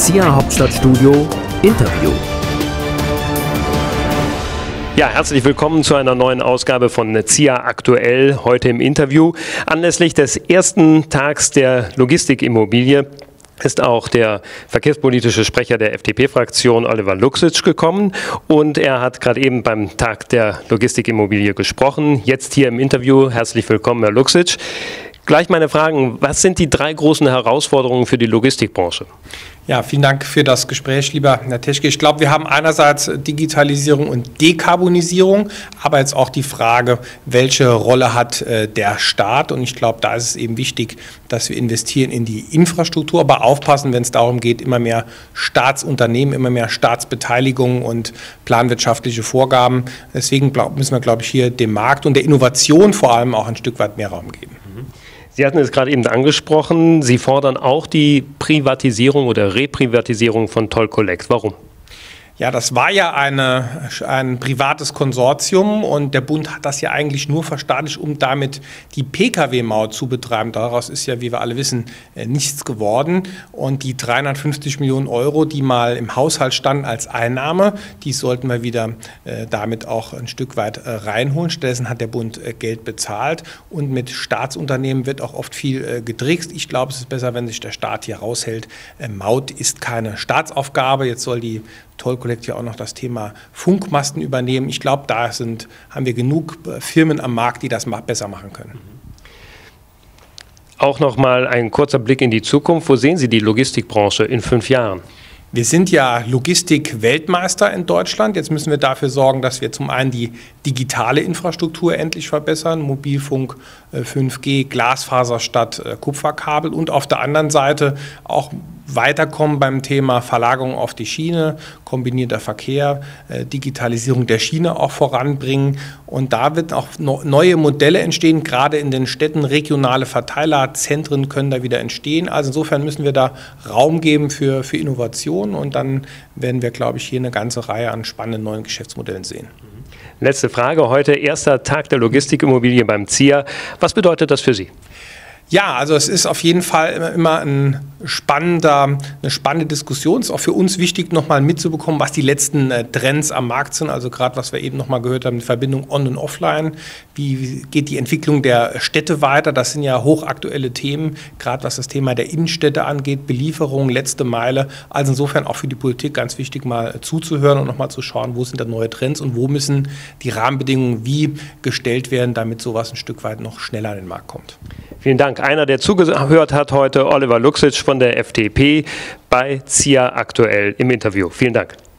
ZIA Hauptstadtstudio Interview. Ja, herzlich willkommen zu einer neuen Ausgabe von ZIA aktuell, heute im Interview. Anlässlich des ersten Tags der Logistikimmobilie ist auch der verkehrspolitische Sprecher der FDP-Fraktion Oliver Luksic gekommen und er hat gerade eben beim Tag der Logistikimmobilie gesprochen. Jetzt hier im Interview. Herzlich willkommen, Herr Luksic. Gleich meine Fragen. Was sind die drei großen Herausforderungen für die Logistikbranche? Ja, vielen Dank für das Gespräch, lieber Herr Teschke. Ich glaube, wir haben einerseits Digitalisierung und Dekarbonisierung, aber jetzt auch die Frage, welche Rolle hat der Staat? Und ich glaube, da ist es eben wichtig, dass wir investieren in die Infrastruktur, aber aufpassen, wenn es darum geht, immer mehr Staatsunternehmen, immer mehr Staatsbeteiligung und planwirtschaftliche Vorgaben. Deswegen müssen wir, glaube ich, hier dem Markt und der Innovation vor allem auch ein Stück weit mehr Raum geben. Sie hatten es gerade eben angesprochen, Sie fordern auch die Privatisierung oder Reprivatisierung von Toll Collect. Warum? Ja, das war ja ein privates Konsortium und der Bund hat das ja eigentlich nur verstaatlicht, um damit die Pkw-Maut zu betreiben. Daraus ist ja, wie wir alle wissen, nichts geworden. Und die 350 Millionen Euro, die mal im Haushalt standen als Einnahme, die sollten wir wieder damit auch ein Stück weit reinholen. Stattdessen hat der Bund Geld bezahlt und mit Staatsunternehmen wird auch oft viel getrickst. Ich glaube, es ist besser, wenn sich der Staat hier raushält. Maut ist keine Staatsaufgabe. Jetzt soll die Toll Collect ja auch noch das Thema Funkmasten übernehmen. Ich glaube, da haben wir genug Firmen am Markt, die das besser machen können. Auch noch mal ein kurzer Blick in die Zukunft. Wo sehen Sie die Logistikbranche in 5 Jahren? Wir sind ja Logistik-Weltmeister in Deutschland. Jetzt müssen wir dafür sorgen, dass wir zum einen die digitale Infrastruktur endlich verbessern, Mobilfunk, 5G, Glasfaser statt Kupferkabel und auf der anderen Seite auch weiterkommen beim Thema Verlagerung auf die Schiene, kombinierter Verkehr, Digitalisierung der Schiene auch voranbringen. Und da wird auch neue Modelle entstehen, gerade in den Städten. Regionale Verteilerzentren können da wieder entstehen. Also insofern müssen wir da Raum geben für Innovation und dann werden wir, glaube ich, hier eine ganze Reihe an spannenden neuen Geschäftsmodellen sehen. Letzte Frage. Heute erster Tag der Logistikimmobilie beim ZIA. Was bedeutet das für Sie? Ja, also es ist auf jeden Fall immer eine spannende Diskussion. Es ist auch für uns wichtig, nochmal mitzubekommen, was die letzten Trends am Markt sind. Also gerade, was wir eben nochmal gehört haben, die Verbindung On- und Offline. Wie geht die Entwicklung der Städte weiter? Das sind ja hochaktuelle Themen, gerade was das Thema der Innenstädte angeht, Belieferung, letzte Meile. Also insofern auch für die Politik ganz wichtig, mal zuzuhören und nochmal zu schauen, wo sind da neue Trends und wo müssen die Rahmenbedingungen wie gestellt werden, damit sowas ein Stück weit noch schneller an den Markt kommt. Vielen Dank. Einer, der zugehört hat heute, Oliver Luksic von der FDP bei ZIA aktuell im Interview. Vielen Dank.